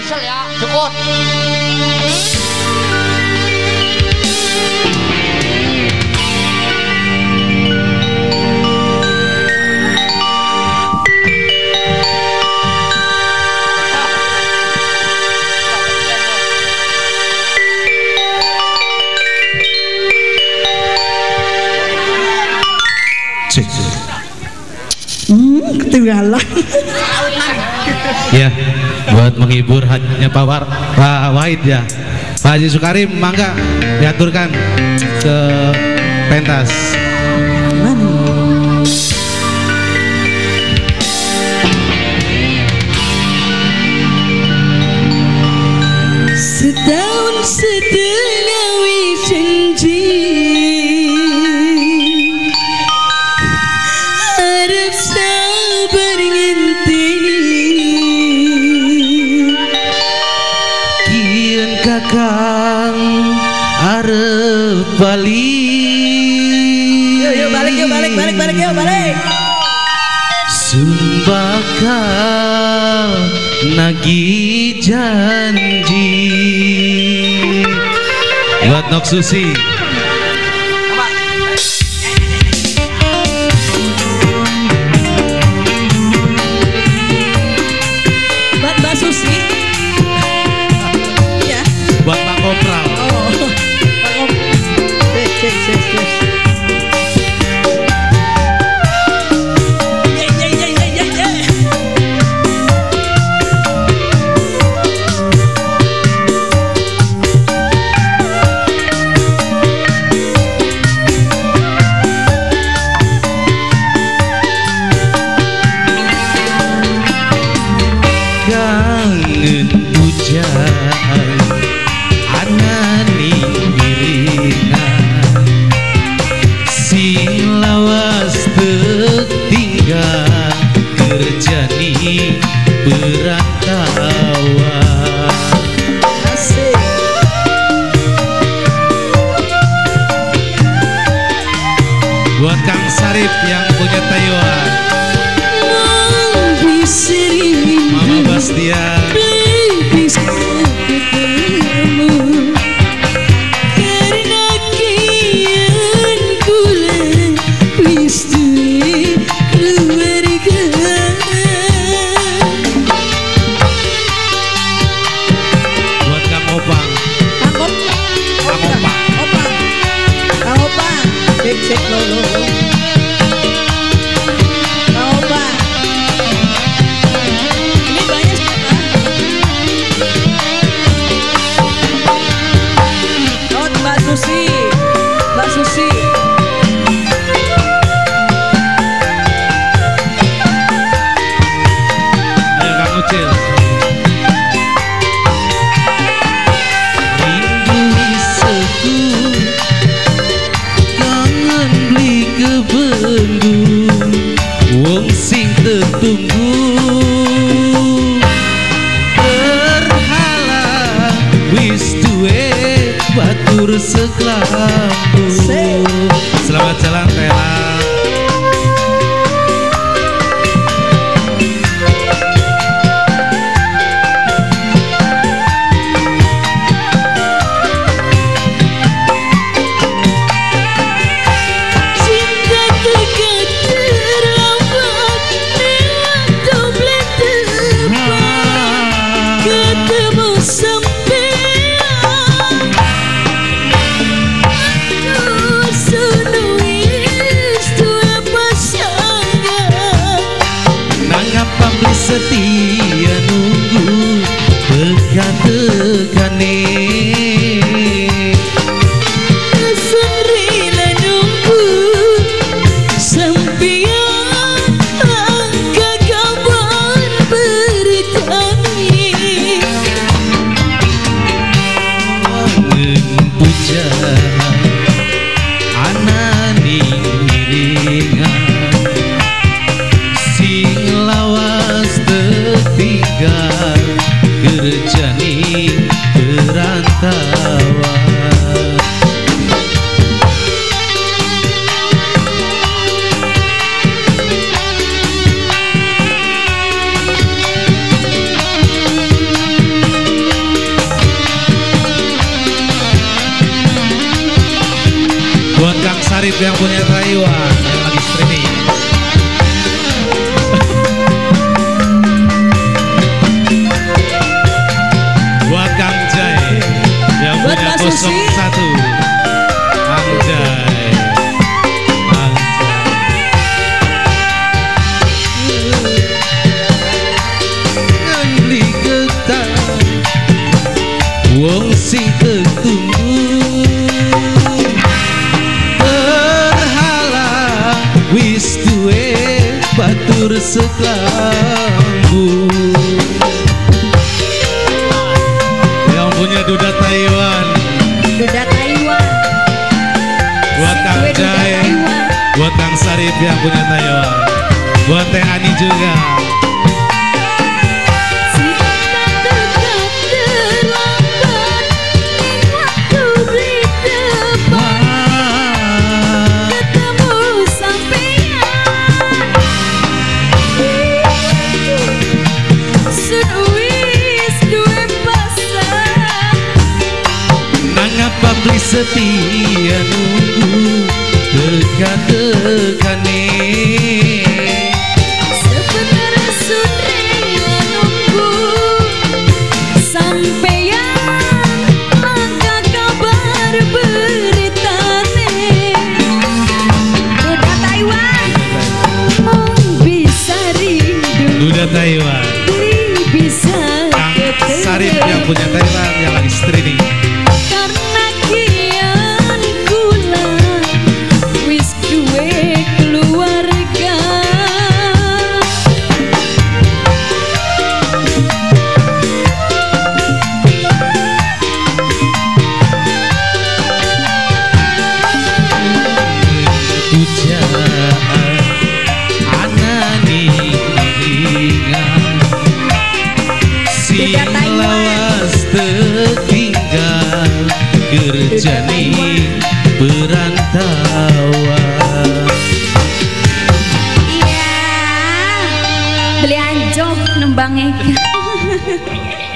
kesel ya, cukup. Ketinggalan. Ya, buat menghibur hajatnya Pak Wahid ya. Pak Haji Sukarim, mangga diaturkan ke pentas. Setahun setengah wis janji harap sabar ngenteni Kian kakang arep bali. Yuk balik yuk balik Sun bakal nagih janji buat Nok Susi. buat Mbak Susi ya, Buat Pak Kopral. Kangen hujan anani iringan sing lawas tinggal kerjani berantawan. asik. Buat Kang Sarip yang punya Taiwan, Mama Bastian, karena kian kula wis duwe keluarga. buat Kang Opang, Kang Opang, cek lo. Kang Opang, ini banyak siapa? Oh, Mbak Susi. ayo Kang Ucil. Rindu seku kangen beli kebendung wong sing tetunggu berhala wis duwe batur seklambu. Selamat jalan Tela. Cinta dekat terawat lewat dompet terbang ketemu sampean. Aku senuis dua pasangan Nanggap pamli setia nunggu tekan-tekane. sendiri nunggu sampean angka kabar bertani. Kangen pujan anani iringan sing lawas tinggal kerjani perantauan. Sarip yang punya Taiwan yang lagi streaming. Buat Kang Jai yang Buat punya Mbak Susi. 01. Kang Jai. Kang Jai. Beli getah wong sing ketunggu terhalang wis duwe batur seklambu. Yang punya Duda Taiwan Duda Taiwan. buat Kang Gue Duda Jai, Taiwan. buat Kang Sarip yang punya Taiwan, buat Teh Ani juga. Cinta dekat terlambat, waktu beli depan Wah, ketemu sampean. Sun wis duwe pasan, nangapa beli setia nunggu dekat-dekane. sebenarnya sun rela nunggu sampean langka kabar beritane. Duda Taiwan mong bisa rindu, Duda Taiwan, beli bisa Kang Sarip yang punya Taiwan yang lagi streaming. karena kian kula wis duwe keluarga. Pujaan anani ingat sing Duda Taiwan. lawas tertinggal kerjani perantauan. Iya, beli anjok nembangnya.